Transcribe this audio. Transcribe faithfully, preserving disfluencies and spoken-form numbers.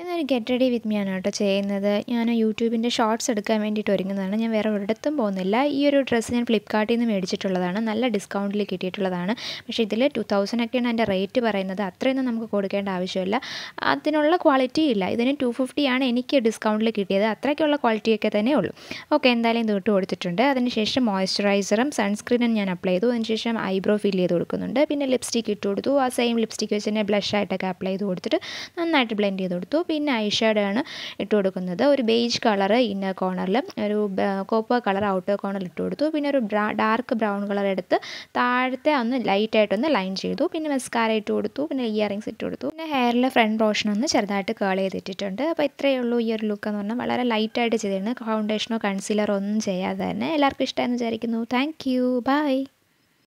ഞാനൊരു get ready with me ആണ് കേട്ടോ ചെയ്യുന്നത്. ഞാൻ യൂട്യൂബിൻ്റെ ഷോർട്സ് എടുക്കാൻ വേണ്ടിയിട്ട് ഒരുങ്ങുന്നതാണ്. ഞാൻ വേറെ ഒരിടത്തും പോകുന്നില്ല. ഈ ഒരു ഡ്രസ്സ് ഞാൻ ഫ്ലിപ്കാർട്ടിൽ നിന്ന് മേടിച്ചിട്ടുള്ളതാണ്. നല്ല ഡിസ്കൗണ്ടിൽ കിട്ടിയിട്ടുള്ളതാണ്. പക്ഷേ ഇതിൽ ടു തൗസൻഡ് ഒക്കെയാണ് അതിൻ്റെ റേറ്റ് പറയുന്നത്. അത്രയൊന്നും നമുക്ക് കൊടുക്കേണ്ട ആവശ്യമില്ല. അതിനുള്ള ക്വാളിറ്റി ഇല്ല. ഇതിന് ടു ഫിഫ്റ്റിയാണ് എനിക്ക് ഡിസ്കൗണ്ടിൽ കിട്ടിയത്. അത്രയ്ക്കുള്ള ക്വാളിറ്റിയൊക്കെ തന്നെ ഉള്ളൂ. ഓക്കെ, എന്തായാലും ഇത് ഇട്ട് കൊടുത്തിട്ടുണ്ട്. അതിനുശേഷം മോയ്സ്ചറൈസറും സൺസ്ക്രീനും ഞാൻ അപ്ലൈ ചെയ്തു. അതിനുശേഷം ഐബ്രോ ഫിൽ ചെയ്ത് കൊടുക്കുന്നുണ്ട്. പിന്നെ ലിപ്സ്റ്റിക്ക് ഇട്ട് കൊടുത്തു. ആ സെയിം ലിപ്സ്റ്റിക്ക് വെച്ച് തന്നെ ബ്ലഷായിട്ടൊക്കെ അപ്ലൈ ചെയ്ത് കൊടുത്തിട്ട് നന്നായിട്ട് ബ്ലെൻഡ് ചെയ്ത് കൊടുത്തു. പിന്നെ ഐ ഷാഡോ ആണ് ഇട്ട് കൊടുക്കുന്നത്. ഒരു ബേജ് കളർ ഇന്നർ കോർണറിൽ, ഒരു കോപ്പർ കളർ ഔട്ടർ കോർണറിൽ ഇട്ട് കൊടുത്തു. പിന്നെ ഒരു ഡാർക്ക് ബ്രൗൺ കളർ എടുത്ത് താഴത്തെ ഒന്ന് ലൈറ്റായിട്ടൊന്ന് ലൈൻ ചെയ്തു. പിന്നെ മസ്കാര ഇട്ട് കൊടുത്തു. പിന്നെ ഇയറിങ്സ് ഇട്ട് കൊടുത്തു. പിന്നെ ഹെയറിലെ ഫ്രണ്ട് പോർഷൻ ഒന്ന് ചെറുതായിട്ട് കേൾ ചെയ്തിട്ടിട്ടുണ്ട്. അപ്പോൾ ഇത്രയേ ഉള്ളൂ ഈ ഒരു ലുക്ക് എന്ന് പറഞ്ഞാൽ. വളരെ ലൈറ്റായിട്ട് ചെയ്തിട്ടുണ്ട്. ഫൗണ്ടേഷനോ കൺസീലറോ ഒന്നും ചെയ്യാതെ തന്നെ. എല്ലാവർക്കും ഇഷ്ടമെന്ന് വിചാരിക്കുന്നു. Thank you, by.